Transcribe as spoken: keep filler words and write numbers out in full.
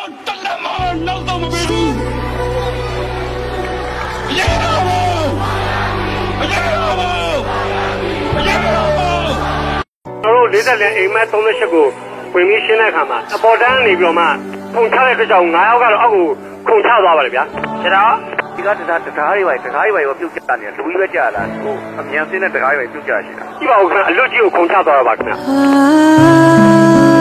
တက်လက်မနောက်တော့မပေးဘူးအရေးတော်ဘူးအရေးတော်ဘူးအရေးတော်ဘူးကျွန်တော်တို့လေးသက်လန်အိမ်မက်သုံးချက်ကိုဝင်ပြီးရှင်းတဲ့အခါမှာအပေါ်တန်းနေပြီးတော့မှခုံချတဲ့အတွက်ကြောင့်ငါးယောက်ကတော့အောက်ကိုခုံချသွားပါလေဗျာကျွန်တော်ဒီကတရားတရားတွေပါတရားတွေပါရောပြုတ်ကြတယ်လူကြီးပဲကြာလာဟိုအမြန်စင်းတဲ့တရားတွေပြုတ်ကြရှိတာကြည့်ပါဦးခင်ဗျအလွတ်ကြီးကိုခုံချသွားတော့ပါခင်ဗျ